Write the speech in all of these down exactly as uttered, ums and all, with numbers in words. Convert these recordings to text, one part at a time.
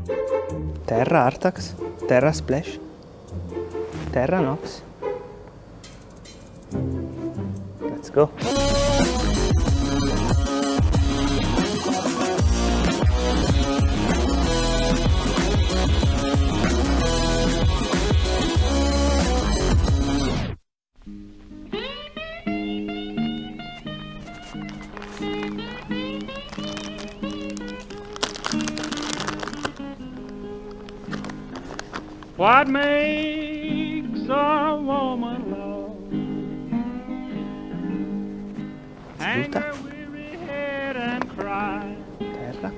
Terra Artax. Terra Splash. Terra Nox. Let's go. What makes a woman love? Hang her weary head and cry. Terra.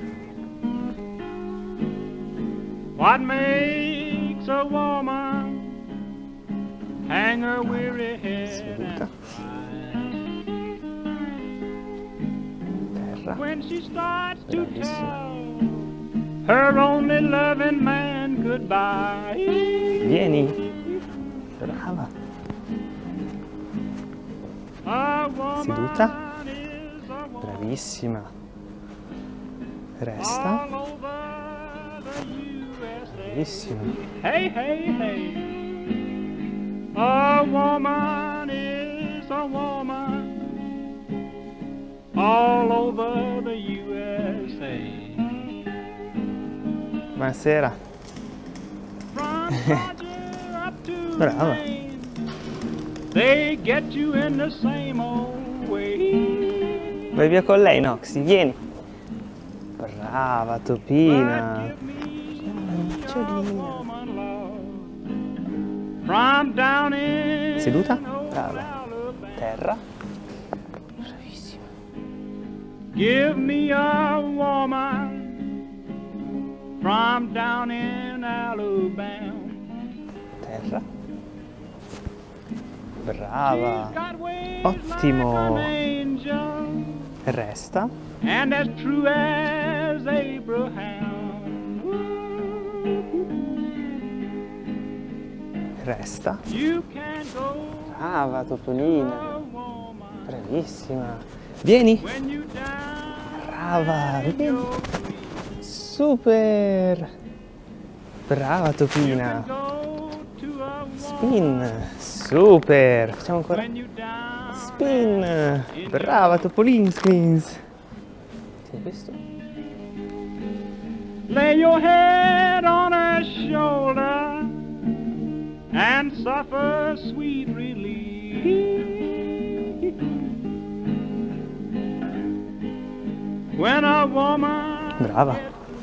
What makes a woman hang her weary head and cry? Terra. When she starts to tell her only loving man goodbye. Vieni. Brava. Seduta. Bravissima. Resta. Bravissima. Hey, hey, hey. A woman is a woman all over the U S A. Buonasera. Brava. They get you in the same old way. Vai via con lei, Noxy, vieni. Brava, Topina. Seduta? Brava. Terra. Bravissima. Give me a woman from down in Alabama. Terra. Brava. Ottimo. Resta. And as true as Abraham. Resta. You can go. Brava, Topolina. Bravissima. Vieni. Brava, vieni. Super. Brava, Topina. Spin. Super. Facciamo ancora. Spin. Brava, Topolinskins. Sì, questo. Lay your head on her shoulder and suffer sweet relief. When a woman Brava.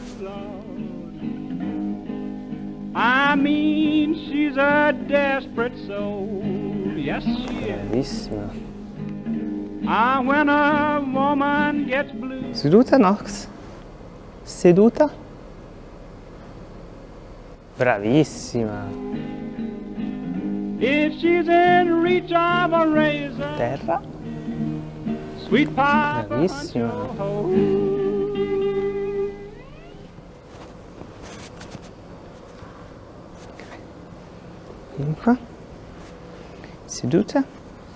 I mean, she's a desperate soul. Yes, she is. Bravissima. Ah, when a woman gets blue. Seduta, Nox. Seduta. Bravissima. If she's in reach of a razor. Terra. Sweet pie. Bravissima. Vieni qua. Seduta.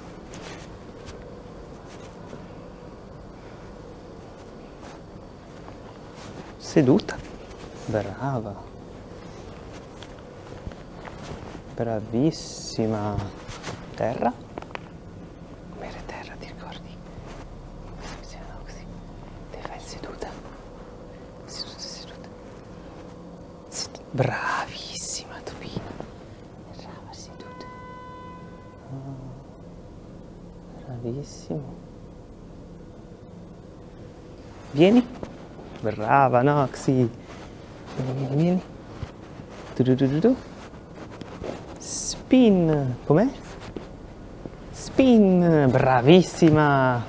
Seduta. Brava. Bravissima. Terra. Com'era terra, ti ricordi? No, così. Devi fare seduta. Seduta, seduta. Seduta. Bravissima, Topina. Brava, seduta. Oh. Bravissimo. Vieni. Brava, Noxy. Vieni, vieni, vieni. Du, du, du, du, du. Spin. Com'è? Spin. Bravissima.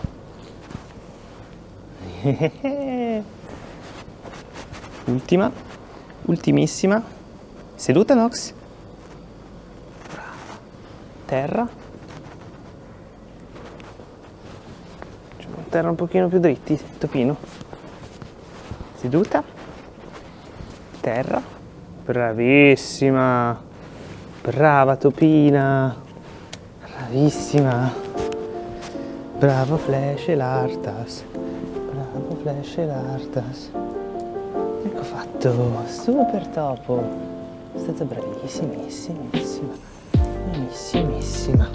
Ultima. Ultimissima. Seduta, Nox. Brava. Terra. Facciamo terra un pochino più dritti, Topino. Seduta. Terra. Bravissima. Brava, Topina. Bravissima. Bravo Flash e l'Artas. Bravo Flash e l'Artas. Ecco fatto. Perfetto, super topo. È stata bravissimissima, bravissimissima.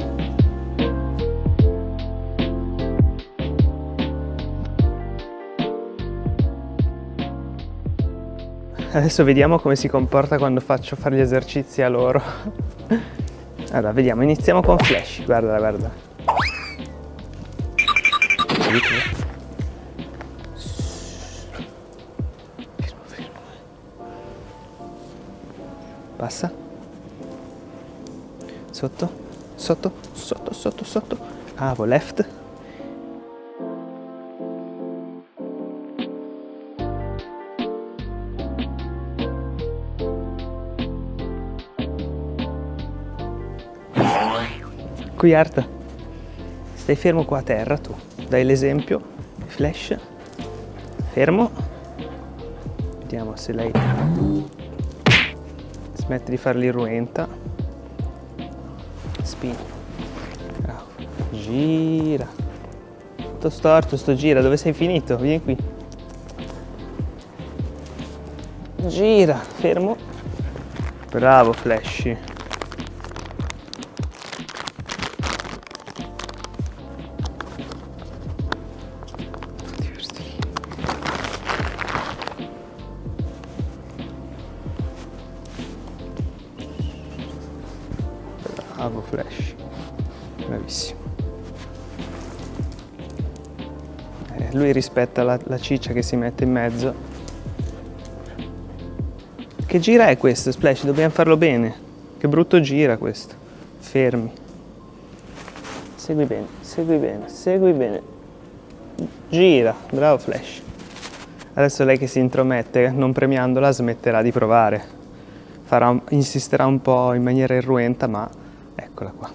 Adesso vediamo come si comporta quando faccio fare gli esercizi a loro. Allora, vediamo, iniziamo con Flash. Guarda, guarda. Fermo, fermo. Passa. Sotto, sotto, sotto, sotto, sotto. Bravo, left. Qui Arta, stai fermo qua a terra tu, dai l'esempio, Flash, fermo, vediamo se lei smette di fare l'irruenta, spin, bravo, gira, tutto storto sto gira, dove sei finito? Vieni qui, gira, fermo, bravo Flash. Bravo Flash, bravissimo. Eh, lui rispetta la, la ciccia che si mette in mezzo. Che gira è questo, Splash? Dobbiamo farlo bene. Che brutto gira questo. Fermi. Segui bene, segui bene, segui bene. Gira, bravo Flash. Adesso lei che si intromette, non premiandola, smetterà di provare. Farà, insisterà un po' in maniera irruenta, ma eccola qua.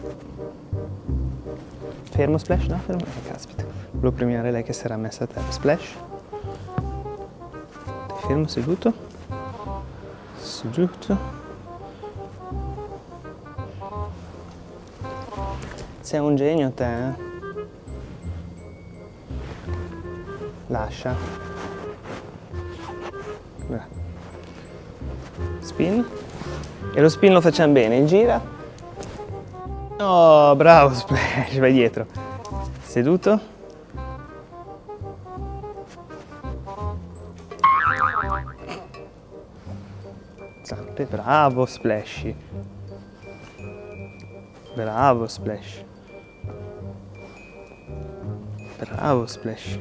Fermo Splash? No, fermo. Eh, caspita. Volevo premiare lei che si era messa a terra. Splash. Fermo, seduto. Seduto. Sei un genio te, eh? Lascia. Beh. Spin. E lo spin lo facciamo bene. Gira. Oh, bravo Splash, vai dietro. Seduto. Zampe, bravo Splash. Bravo Splash. Bravo Splash.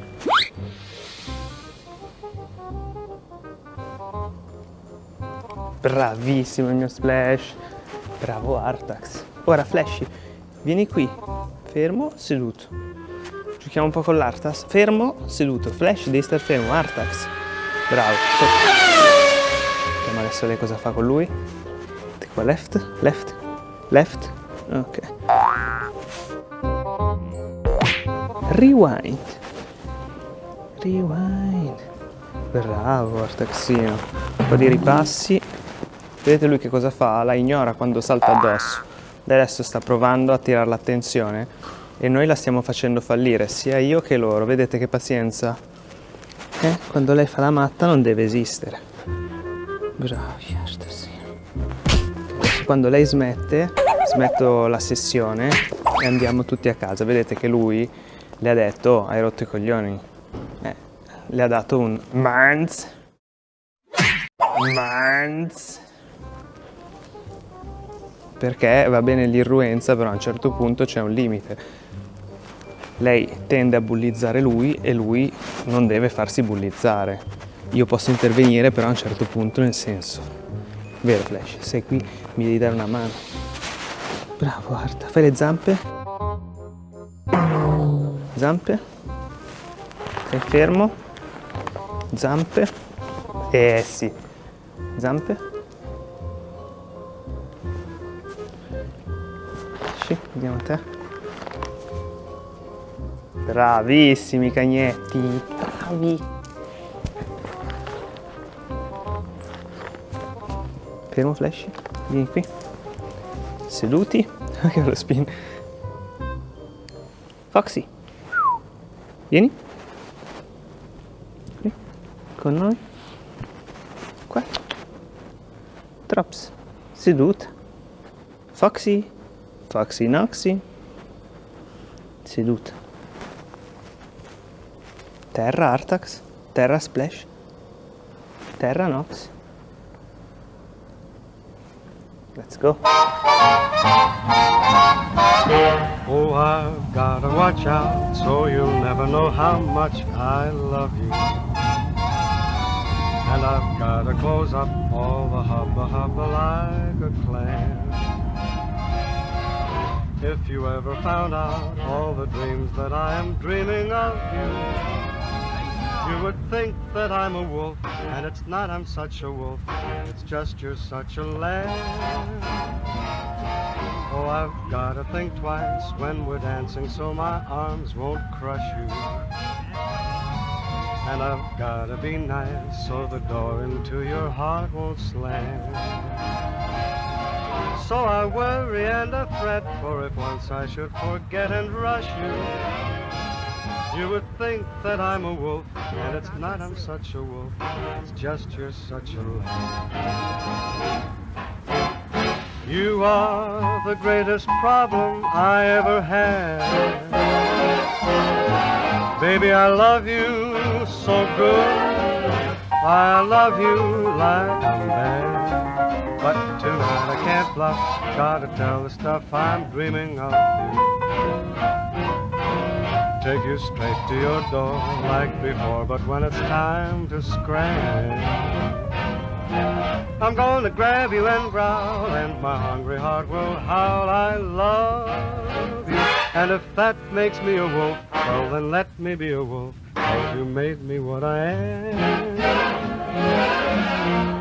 Bravissimo il mio Splash. Bravo Artax. Ora Flash, vieni qui, fermo, seduto. Giochiamo un po' con l'Artax, fermo, seduto. Flash, devi stare fermo, Artax. Bravo. Vediamo adesso lei cosa fa con lui. Qua left, left, left. Ok. Rewind. Rewind. Bravo Artaxino. Un po' di ripassi. Vedete lui che cosa fa? La ignora quando salta addosso. Adesso sta provando a tirare l'attenzione e noi la stiamo facendo fallire, sia io che loro. Vedete che pazienza? Eh? Quando lei fa la matta non deve esistere. Bravi, adesso quando lei smette, smetto la sessione e andiamo tutti a casa. Vedete che lui le ha detto, oh, hai rotto i coglioni. Eh, le ha dato un manz. Manz. Perché va bene l'irruenza, però a un certo punto c'è un limite. Lei tende a bullizzare lui e lui non deve farsi bullizzare. Io posso intervenire, però a un certo punto, nel senso. Vero Flash? Sei qui, mi devi dare una mano. Bravo Arta, fai le zampe. Zampe. Stai fermo. Zampe. Eh sì. Zampe. Vediamo te. Bravissimi cagnetti, bravi. Fermo Flash, vieni qui. Seduti. Che bello spin. Foxy. Vieni. Qui. Con noi. Traps, seduta. Foxy, Foxy Noxy, seduta. Terra Artax, terra Splash, terra Nox. Let's go. Oh, I've gotta watch out so you'll never know how much I love you. And I've gotta close up all the hubba hubba like a clam. If you ever found out all the dreams that I am dreaming of you, you would think that I'm a wolf, and it's not I'm such a wolf, it's just you're such a lamb. Oh, I've gotta think twice when we're dancing so my arms won't crush you. And I've gotta be nice so the door into your heart won't slam. So I worry and I fret, for if once I should forget and rush you, you would think that I'm a wolf, and it's not I'm such a wolf, it's just you're such a lamb. You are the greatest problem I ever had. Baby, I love you so good, I love you like I'm bad. But tonight I can't bluff, gotta tell the stuff I'm dreaming of you. Take you straight to your door like before, but when it's time to scram, I'm gonna grab you and growl, and my hungry heart will howl, I love you. And if that makes me a wolf, well then let me be a wolf, 'cause you made me what I am.